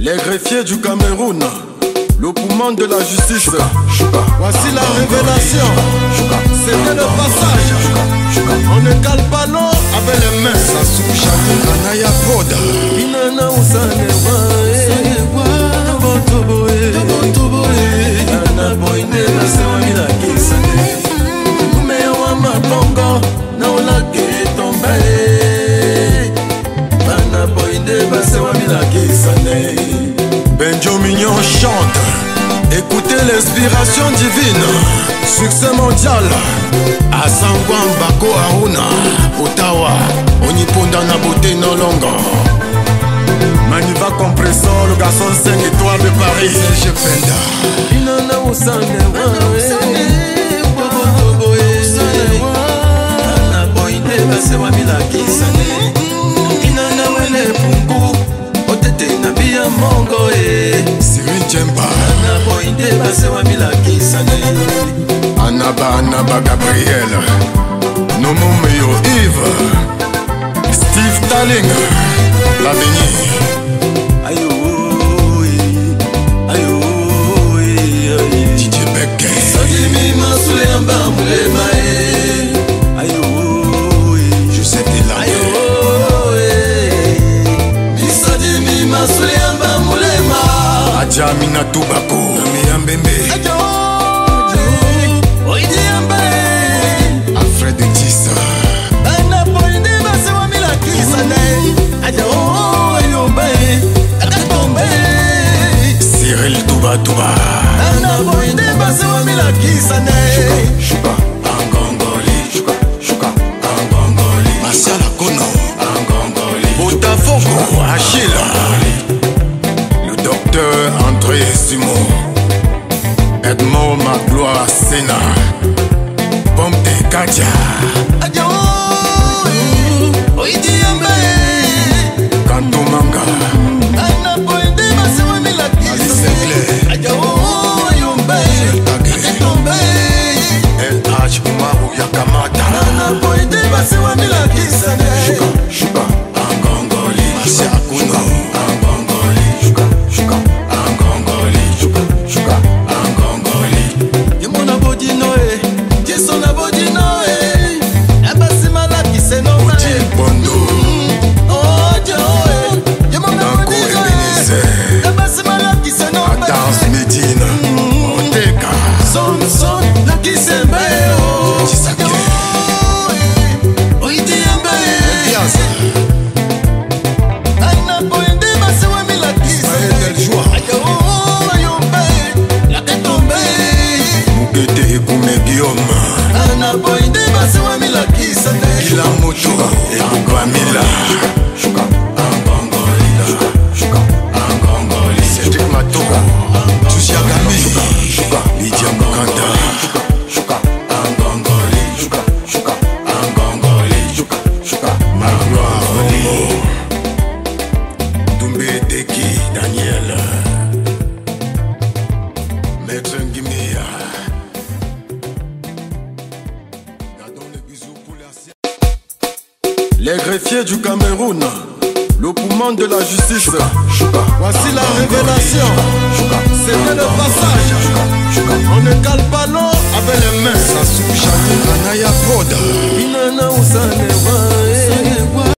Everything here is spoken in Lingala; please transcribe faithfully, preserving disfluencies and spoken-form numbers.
Les greffiers du Cameroun, le poumon de la justice. Voici la révélation. C'était le passage. On ne cale pas l'eau avec les mains. Ça souche à Kanaya Poda. Inana Usanewa. Nana Boine, la Sewami la Kisane. Kumewa Mabongo, Naola Ketombe. Nana Boine, la Sewami la Kisane. Benjo Mignon chante. Écoutez l'inspiration divine. Succès mondial. Asangwa Mbako Aruna. Ottawa. Oniponda na beauté no longo. Maniva compressor, le garçon cinq étoiles de Paris. Je penda. Inana Usane Nana Boine Basewa Milakisane. Inana Wele Pungu. Otete Nabia Mongo e Cyril Djemba. Nana Boine Basewa Milakisane. Anaba Anaba Gabriel. Nomo Meyo Yves. Steve Talling. L'avenir. Ayo, ayo, ayo. D J Beck. Sadimi Masule Amba Mulema e. Ayo, Joseph Dela. Ayo, Sadimi Masule Amba Mulema. Adjamina Tubako. Nami Ambembe. Ayo, Oidi Ambe. Alfred Tissa. Ana Boine Basewa Milakisane. Ayo. Cyril Touba Touba. Nana Boine Basewa Milakisane. Shuka, Angongoli. Shuka, Shuka, Angongoli. Martial Akono. Angongoli. Botafogo, Achille. Le docteur André Simon. Edmond Magloire Sena. Pompe Kadia. Adio. Oidi Ambe. Kanto Manga. Basewa Milakisane. Shuka, Shuka, Angongoli. Marcia Kuno. Angongoli. Shuka, Shuka, Angongoli. Shuka, Shuka, Angongoli. Yemona Bodino e. Jesona Bodino e. Abasi Malakise no ma e. Bondo. Oh, Joe. Yemona Bodino e. Abasi Malakise no ma e. Adams Medina. Oteka. Son, son, Lakise Mbeo. Chisake. Nana Boine Basewa Milakisane. Kila moto Ekukwa Mila. Shuka, Angongoli. Shuka, Shuka, Angongoli. Cedric Matoka. Tushia Gami. Shuka, Shuka, Lydia Mukanda. Shuka, Shuka, Angongoli. Shuka, Shuka, Angongoli. Shuka, Shuka, Magloire. Doumbé Deki Daniel. Maître Ngimea. Les greffiers du Cameroun, le poumon de la justice. Voici la révélation. C'était le passage. On ne cale pas l'eau avec les mains. Ça souche à Kanaya Poda. Inana Usanewa.